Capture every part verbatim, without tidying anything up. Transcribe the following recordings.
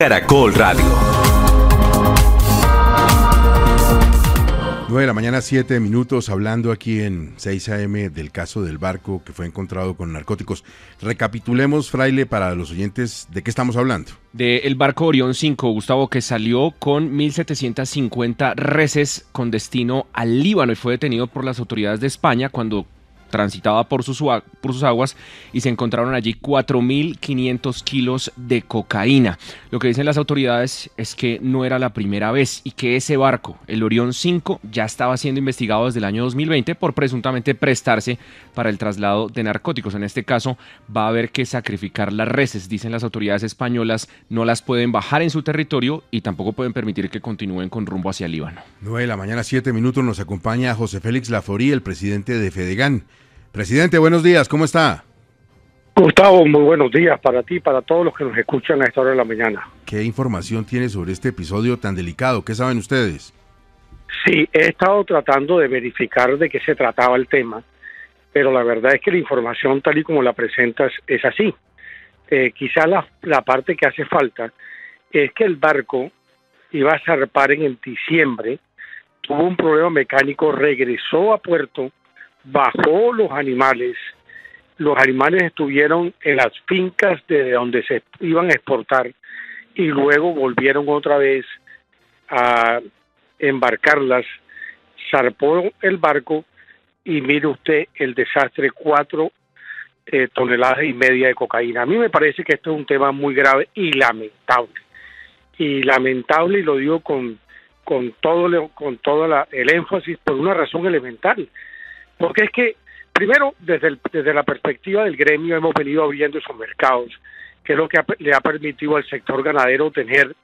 Caracol Radio. nueve de la mañana, siete minutos, hablando aquí en seis A M del caso del barco que fue encontrado con narcóticos. Recapitulemos, Fraile, para los oyentes, ¿de qué estamos hablando? Del barco Orión cinco, Gustavo, que salió con mil setecientas cincuenta reses con destino al Líbano y fue detenido por las autoridades de España cuando transitaba por sus, por sus aguas y se encontraron allí cuatro mil quinientos kilos de cocaína. Lo que dicen las autoridades es que no era la primera vez y que ese barco, el Orión cinco, ya estaba siendo investigado desde el año dos mil veinte por presuntamente prestarse para el traslado de narcóticos. En este caso va a haber que sacrificar las reses, dicen las autoridades españolas, no las pueden bajar en su territorio y tampoco pueden permitir que continúen con rumbo hacia el Líbano. nueve de la mañana, siete minutos, nos acompaña José Félix Laforí, el presidente de Fedegan. Presidente, buenos días, ¿cómo está? Gustavo, muy buenos días para ti y para todos los que nos escuchan a esta hora de la mañana. ¿Qué información tiene sobre este episodio tan delicado? ¿Qué saben ustedes? Sí, he estado tratando de verificar de qué se trataba el tema, pero la verdad es que la información tal y como la presentas es así. Eh, quizá la, la parte que hace falta es que el barco iba a zarpar en el diciembre, tuvo un problema mecánico, regresó a puerto, bajó los animales, los animales estuvieron en las fincas de donde se iban a exportar y luego volvieron otra vez a embarcarlas, zarpó el barco y mire usted el desastre, cuatro eh, toneladas y media de cocaína. A mí me parece que esto es un tema muy grave y lamentable, y lamentable y lo digo con, con todo, con todo la, el énfasis por una razón elemental. Porque es que, primero, desde, el, desde la perspectiva del gremio hemos venido abriendo esos mercados, que es lo que ha, le ha permitido al sector ganadero tener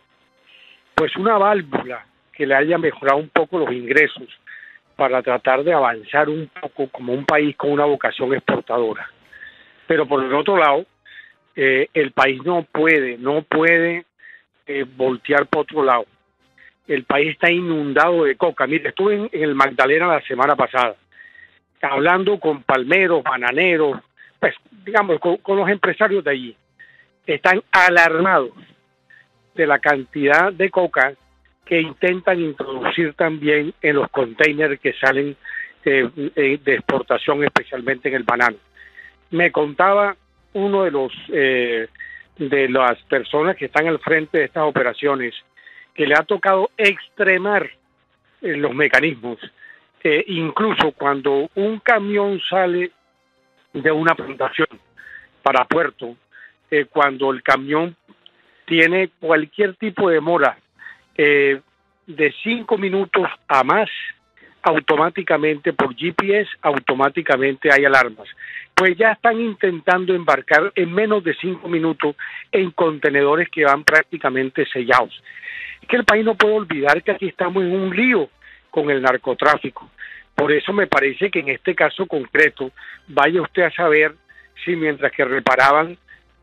pues una válvula que le haya mejorado un poco los ingresos para tratar de avanzar un poco como un país con una vocación exportadora. Pero por el otro lado, eh, el país no puede, no puede eh, voltear por otro lado. El país está inundado de coca. Mire, estuve en, en el Magdalena la semana pasada, hablando con palmeros, bananeros, pues digamos con, con los empresarios de allí. Están alarmados de la cantidad de coca que intentan introducir también en los containers que salen eh, eh, de exportación, especialmente en el banano. Me contaba uno de los eh, de las personas que están al frente de estas operaciones que le ha tocado extremar eh, los mecanismos. Eh, incluso cuando un camión sale de una plantación para puerto, eh, cuando el camión tiene cualquier tipo de demora eh, de cinco minutos a más, automáticamente por G P S, automáticamente hay alarmas. Pues ya están intentando embarcar en menos de cinco minutos en contenedores que van prácticamente sellados. Es que el país no puede olvidar que aquí estamos en un lío con el narcotráfico. Por eso me parece que en este caso concreto, vaya usted a saber si mientras que reparaban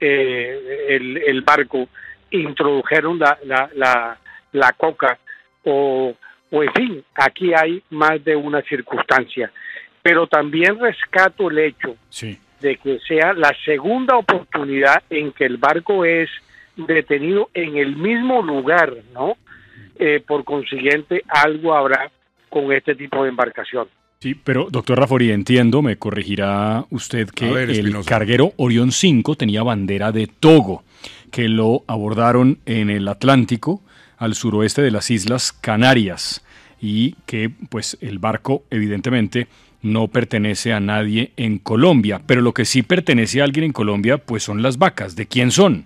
eh, el, el barco, introdujeron la, la, la, la coca, o, o en fin, aquí hay más de una circunstancia. Pero también rescato el hecho sí. de que sea la segunda oportunidad en que el barco es detenido en el mismo lugar, ¿no? Eh, por consiguiente, algo habrá con este tipo de embarcación. Sí, pero doctor Laforí, entiendo, me corregirá usted que ver, el carguero Orión cinco tenía bandera de Togo, que lo abordaron en el Atlántico al suroeste de las Islas Canarias y que pues el barco evidentemente no pertenece a nadie en Colombia, pero lo que sí pertenece a alguien en Colombia pues son las vacas. ¿De quién son?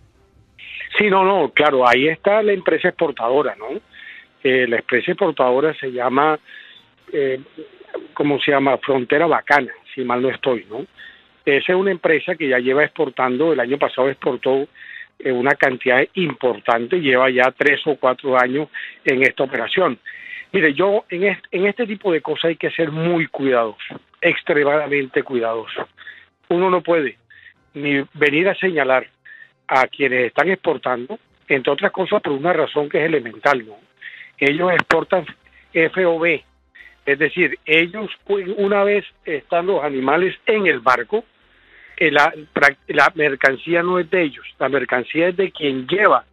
Sí, no, no, claro, ahí está la empresa exportadora, ¿no? Eh, la empresa exportadora se llama, eh, ¿cómo se llama? Frontera Bacana, si mal no estoy, ¿no? Esa es una empresa que ya lleva exportando, el año pasado exportó eh, una cantidad importante, lleva ya tres o cuatro años en esta operación. Mire, yo en este, en este tipo de cosas hay que ser muy cuidadoso, extremadamente cuidadoso. Uno no puede ni venir a señalar a quienes están exportando, entre otras cosas por una razón que es elemental, ¿no? Ellos exportan F O B, es decir, ellos una vez están los animales en el barco, la, la mercancía no es de ellos, la mercancía es de quien lleva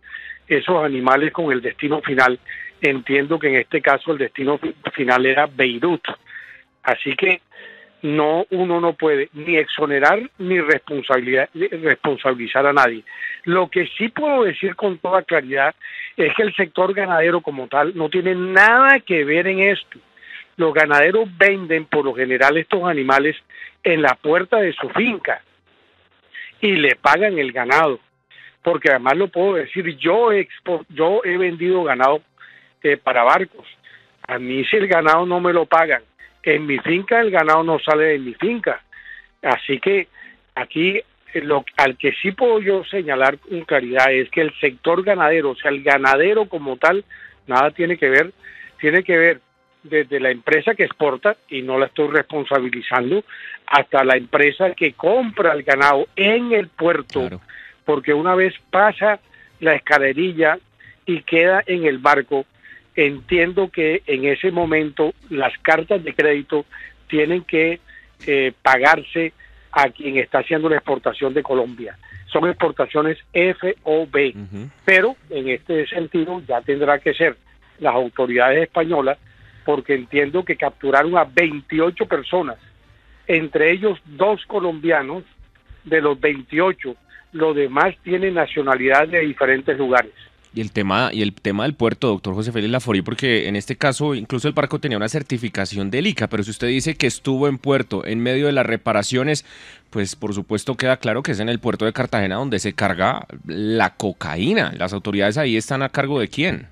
esos animales con el destino final. Entiendo que en este caso el destino final era Beirut. Así que no, uno no puede ni exonerar ni responsabilidad, responsabilizar a nadie. Lo que sí puedo decir con toda claridad es que el sector ganadero como tal no tiene nada que ver en esto. Los ganaderos venden por lo general estos animales en la puerta de su finca y le pagan el ganado, porque además lo puedo decir, yo he, expo, yo he vendido ganado eh, para barcos. A mí si el ganado no me lo pagan en mi finca, el ganado no sale de mi finca. Así que aquí lo, al que sí puedo yo señalar con claridad es que el sector ganadero, o sea, el ganadero como tal, nada tiene que ver, tiene que ver desde la empresa que exporta, y no la estoy responsabilizando, hasta la empresa que compra el ganado en el puerto, claro. Porque una vez pasa la escalerilla y queda en el barco, entiendo que en ese momento las cartas de crédito tienen que eh, pagarse a quien está haciendo la exportación de Colombia. Son exportaciones F O B, uh-huh. Pero en este sentido ya tendrá que ser las autoridades españolas, porque entiendo que capturaron a veintiocho personas, entre ellos dos colombianos. De los veintiocho, los demás tienen nacionalidad de diferentes lugares. Y el tema y el tema del puerto, doctor José Félix Laforí, porque en este caso incluso el barco tenía una certificación del I C A, pero si usted dice que estuvo en puerto en medio de las reparaciones, pues por supuesto queda claro que es en el puerto de Cartagena donde se carga la cocaína. ¿Las autoridades ahí están a cargo de quién?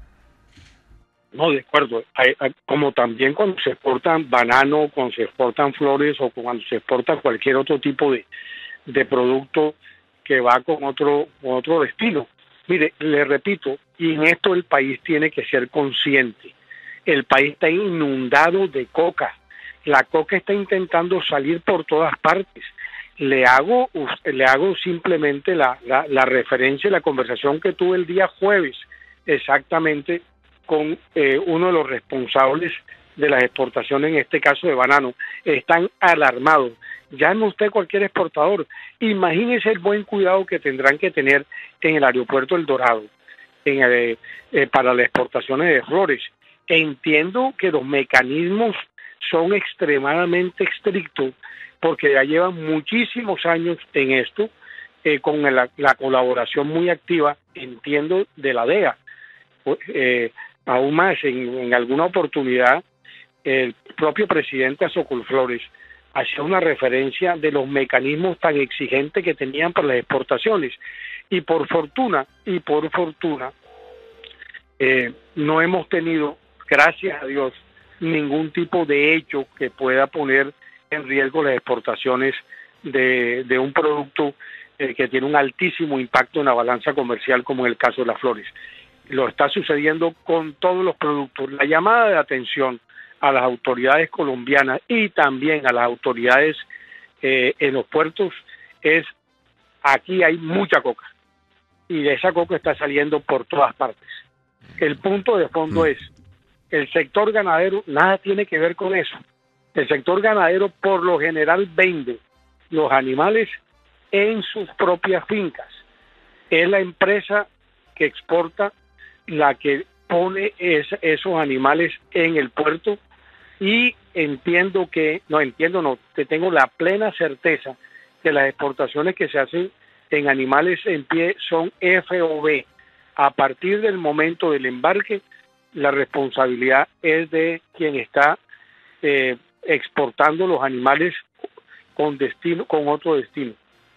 No, de acuerdo. Hay, hay, como también cuando se exportan banano, cuando se exportan flores o cuando se exporta cualquier otro tipo de, de producto que va con otro, con otro destino. Mire, le repito, y en esto el país tiene que ser consciente. El país está inundado de coca. La coca está intentando salir por todas partes. Le hago, le hago simplemente la, la, la referencia y la conversación que tuve el día jueves, exactamente, con eh, uno de los responsables de las exportaciones, en este caso de banano. Están alarmados. Llame usted cualquier exportador, imagínese el buen cuidado que tendrán que tener en el aeropuerto El Dorado en el, eh, para las exportaciones de flores. Entiendo que los mecanismos son extremadamente estrictos porque ya llevan muchísimos años en esto, eh, con la, la colaboración muy activa, entiendo, de la D E A. Eh, aún más, en, en alguna oportunidad, el propio presidente Azócar Flores hacía una referencia de los mecanismos tan exigentes que tenían para las exportaciones, y por fortuna, y por fortuna, eh, no hemos tenido, gracias a Dios, ningún tipo de hecho que pueda poner en riesgo las exportaciones de, de un producto eh, que tiene un altísimo impacto en la balanza comercial, como en el caso de las flores. Lo está sucediendo con todos los productos. La llamada de atención a las autoridades colombianas y también a las autoridades eh, en los puertos es: aquí hay mucha coca y de esa coca está saliendo por todas partes. El punto de fondo es: el sector ganadero nada tiene que ver con eso. El sector ganadero por lo general vende los animales en sus propias fincas. Es la empresa que exporta la que pone es, esos animales en el puerto. Y entiendo que, no entiendo, no, que tengo la plena certeza que las exportaciones que se hacen en animales en pie son F O B. A partir del momento del embarque, la responsabilidad es de quien está eh, exportando los animales con destino, con otro destino.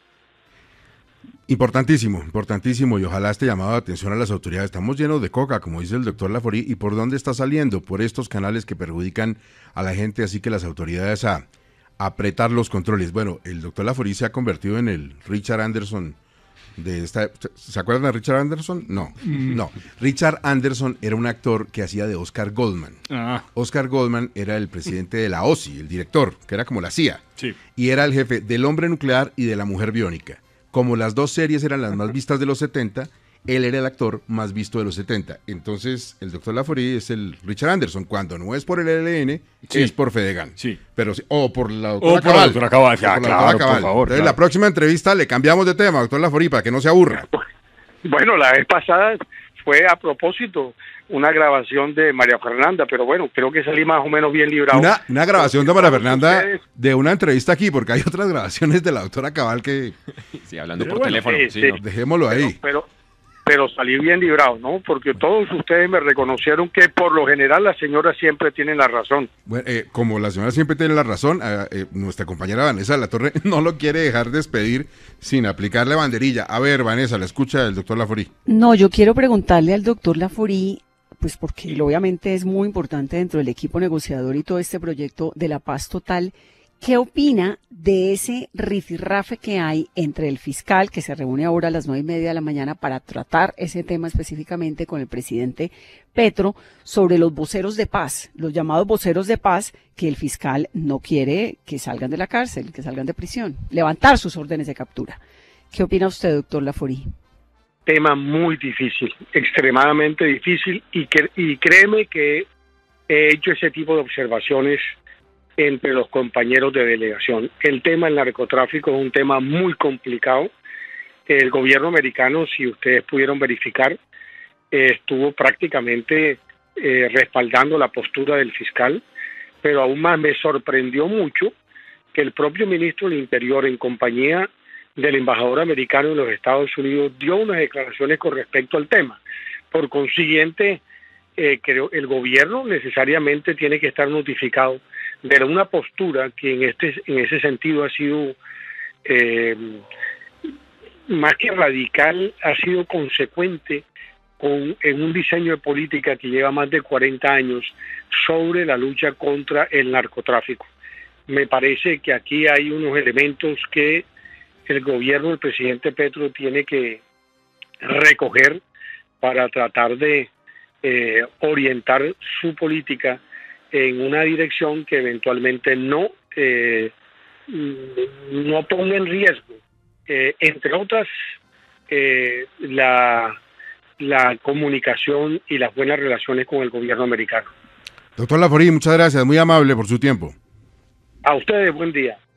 Importantísimo, importantísimo, y ojalá este llamado de atención a las autoridades. Estamos llenos de coca, como dice el doctor Laforí, ¿y por dónde está saliendo? Por estos canales que perjudican a la gente, así que las autoridades a, a apretar los controles. Bueno, el doctor Laforí se ha convertido en el Richard Anderson de esta... ¿Se acuerdan de Richard Anderson? No, mm. no. Richard Anderson era un actor que hacía de Oscar Goldman. Ah. Oscar Goldman era el presidente de la O S I, el director, que era como la C I A. Sí. Y era el jefe del Hombre Nuclear y de La Mujer Biónica. Como las dos series eran las más vistas de los setenta, él era el actor más visto de los setenta. Entonces, el doctor Laforí es el Richard Anderson. Cuando no es por el E L N, sí, es por Fedegan. Sí. Pero, o por la doctora Cabal. O por la doctora Cabal, ya, claro, por favor. Entonces, claro. La próxima entrevista le cambiamos de tema, doctor Laforí, para que no se aburra. Bueno, la vez pasada fue a propósito una grabación de María Fernanda, pero bueno, creo que salí más o menos bien librado. Una, una grabación de María Fernanda ustedes... de una entrevista aquí, porque hay otras grabaciones de la doctora Cabal que... Sí, hablando pero por bueno, teléfono. Sí, sí, ¿no? Dejémoslo ahí. Pero, pero, pero salí bien librado, ¿no? Porque todos ustedes me reconocieron que por lo general la señora siempre tiene la razón. Bueno, eh, como la señora siempre tiene la razón, eh, eh, nuestra compañera Vanessa de la Torre no lo quiere dejar despedir sin aplicarle banderilla. A ver, Vanessa, la escucha del doctor Laforí. No, yo quiero preguntarle al doctor Laforí, pues porque él obviamente es muy importante dentro del equipo negociador y todo este proyecto de la paz total. ¿Qué opina de ese rifirrafe que hay entre el fiscal, que se reúne ahora a las nueve y media de la mañana para tratar ese tema específicamente con el presidente Petro, sobre los voceros de paz, los llamados voceros de paz, que el fiscal no quiere que salgan de la cárcel, que salgan de prisión, levantar sus órdenes de captura? ¿Qué opina usted, doctor Laforí? Tema muy difícil, extremadamente difícil, y, que, y créeme que he hecho ese tipo de observaciones entre los compañeros de delegación. El tema del narcotráfico es un tema muy complicado. El gobierno americano, si ustedes pudieron verificar, eh, estuvo prácticamente eh, respaldando la postura del fiscal, pero aún más me sorprendió mucho que el propio ministro del Interior, en compañía del embajador americano en los Estados Unidos, dio unas declaraciones con respecto al tema. Por consiguiente, eh, creo el gobierno necesariamente tiene que estar notificado de una postura que en este en ese sentido ha sido eh, más que radical, ha sido consecuente con en un diseño de política que lleva más de cuarenta años sobre la lucha contra el narcotráfico. Me parece que aquí hay unos elementos que el gobierno del presidente Petro tiene que recoger para tratar de eh, orientar su política en una dirección que eventualmente no eh, no ponga en riesgo, eh, entre otras, eh, la, la comunicación y las buenas relaciones con el gobierno americano. Doctor Laforí, muchas gracias, muy amable por su tiempo. A ustedes, buen día.